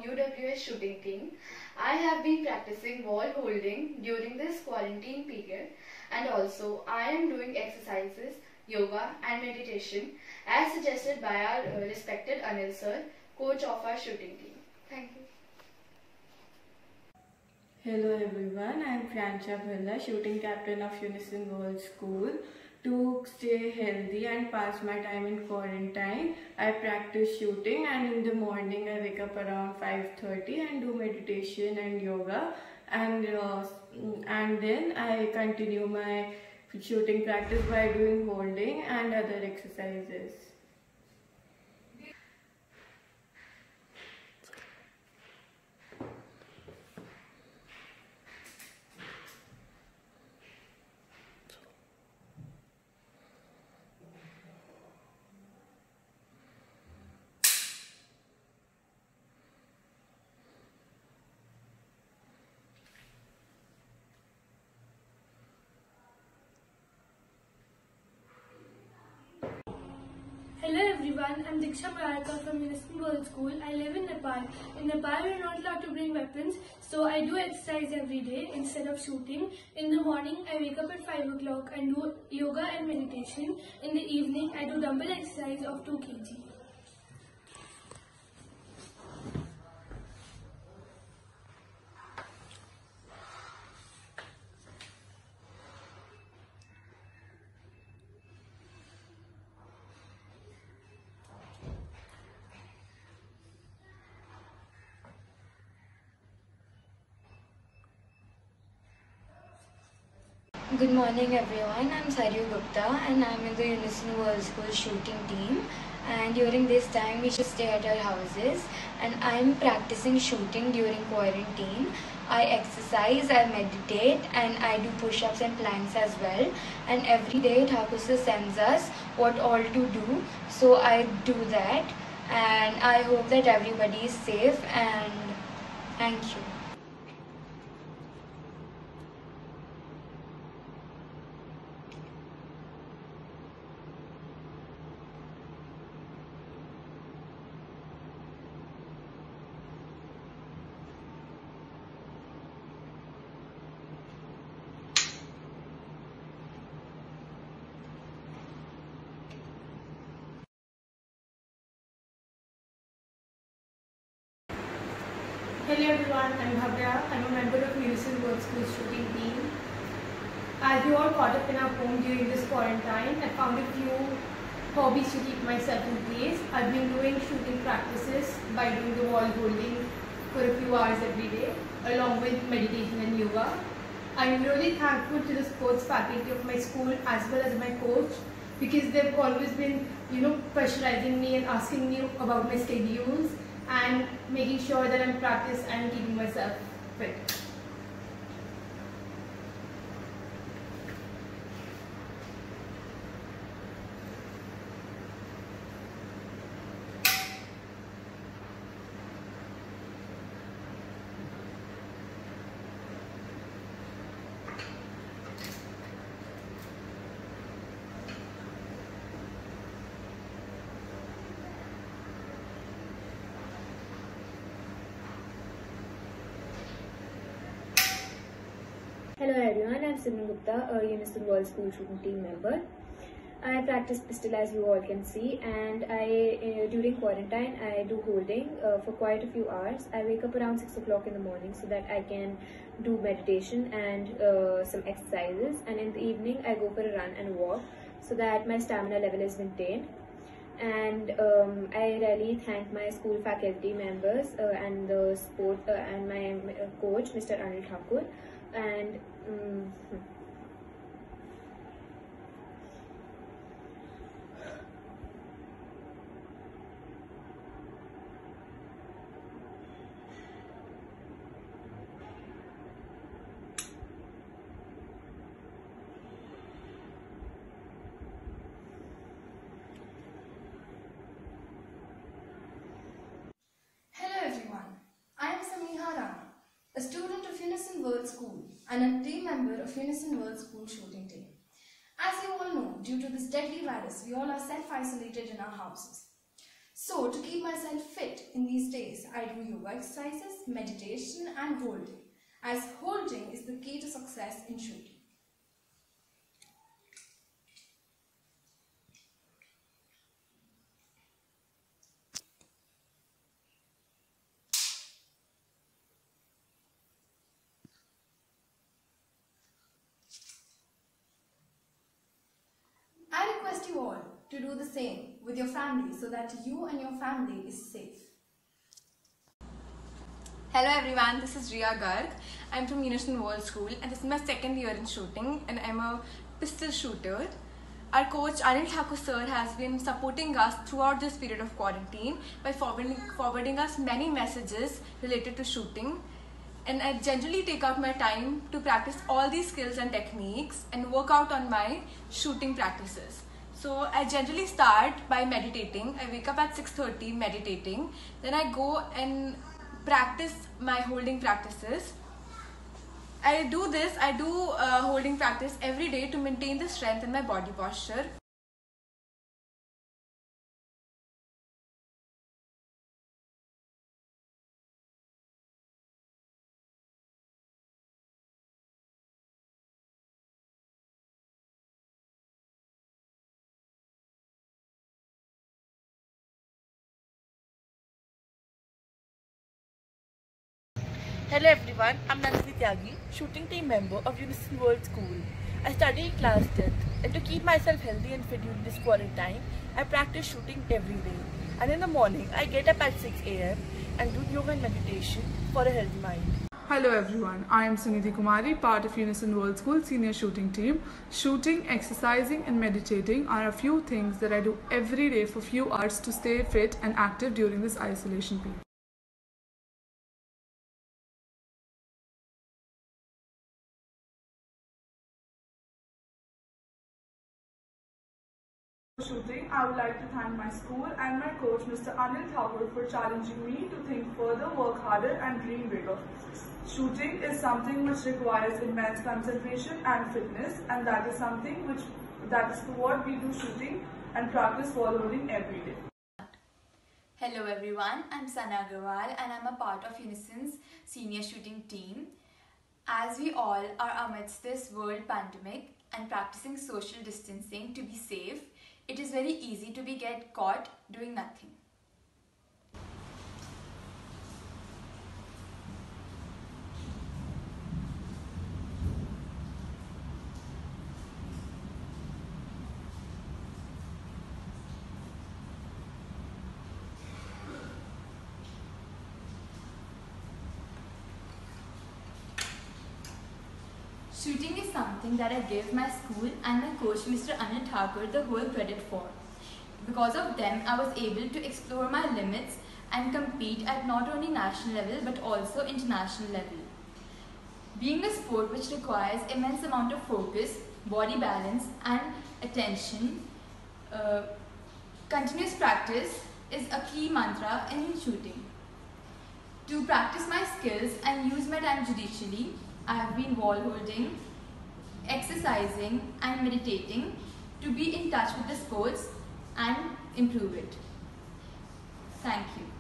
UWS shooting team. I have been practicing wall holding during this quarantine period, and also I am doing exercises, yoga and meditation as suggested by our respected Anil sir, coach of our shooting team. Thank you. Hello everyone, I am Priyansha Bhalla, shooting captain of Unison World School. To stay healthy and pass my time in quarantine, I practice shooting, and in the morning I wake up around 5:30 and do meditation and yoga, and then I continue my shooting practice by doing holding and other exercises. Hello everyone, I'm Diksha Mararka from Unison World School. I live in Nepal. In Nepal, we are not allowed to bring weapons, so I do exercise every day instead of shooting. In the morning, I wake up at 5 o'clock and do yoga and meditation. In the evening, I do dumbbell exercise of 2 kg. Good morning everyone, I'm Saryu Gupta and I'm in the Unison World School shooting team, and during this time we should stay at our houses, and I'm practicing shooting during quarantine. I exercise, I meditate, and I do push-ups and planks as well, and every day Thakur sir sends us what all to do, so I do that, and I hope that everybody is safe, and thank you. Hello everyone, I'm Bhavya. I'm a member of Unison World School shooting team. As we all caught up in our home during this quarantine, I found a few hobbies to keep myself in place. I've been doing shooting practices by doing the wall holding for a few hours every day, along with meditation and yoga. I'm really thankful to the sports faculty of my school as well as my coach, because they've always been, pressurizing me and asking me about my schedules and making sure that I'm practiced and keeping myself fit. Hello everyone, I'm Simran Gupta, a Unison World School shooting team member. I practice pistol as you all can see, and during quarantine I do holding for quite a few hours. I wake up around 6 o'clock in the morning so that I can do meditation and some exercises, and in the evening I go for a run and walk so that my stamina level is maintained. And I really thank my school faculty members and the sport and my coach, Mr. Anil Thakur. And Hello everyone, I am Samiha Rana, a student of Unison World School and a team member of Unison World School shooting team. As you all know, due to this deadly virus, we all are self-isolated in our houses. So to keep myself fit in these days, I do yoga exercises, meditation and holding, as holding is the key to success in shooting. I request you all to do the same with your family so that you and your family is safe. Hello everyone, this is Riya Garg. I'm from Unison World School and this is my second year in shooting and I'm a pistol shooter. Our coach Anil Thakur sir has been supporting us throughout this period of quarantine by forwarding us many messages related to shooting. And I generally take out my time to practice all these skills and techniques and work out on my shooting practices. So I generally start by meditating. I wake up at 6:30 meditating. Then I go and practice my holding practices. I do holding practice every day to maintain the strength in my body posture. Hello everyone, I'm Nancy Tyagi, shooting team member of Unison World School. I study in class 10th and to keep myself healthy and fit during this quarantine, I practice shooting every day. And in the morning, I get up at 6 a.m. and do yoga and meditation for a healthy mind. Hello everyone, I am Sunidhi Kumari, part of Unison World School senior shooting team. Shooting, exercising and meditating are a few things that I do every day for few hours to stay fit and active during this isolation period. Shooting, I would like to thank my school and my coach Mr. Anil Thakur for challenging me to think further, work harder and dream bigger. Shooting is something which requires immense concentration and fitness, and that is what we do shooting and practice wall holding every day. Hello everyone, I'm Sana Agarwal and I'm a part of Unison's senior shooting team. As we all are amidst this world pandemic and practicing social distancing to be safe, it is very easy to get caught doing nothing. Shooting is something that I give my school and my coach Mr. Anil Thakur the whole credit for. Because of them, I was able to explore my limits and compete at not only national level but also international level. Being a sport which requires immense amount of focus, body balance and attention, continuous practice is a key mantra in shooting. To practice my skills and use my time judicially, I have been wall holding, exercising and meditating to be in touch with the sports and improve it. Thank you.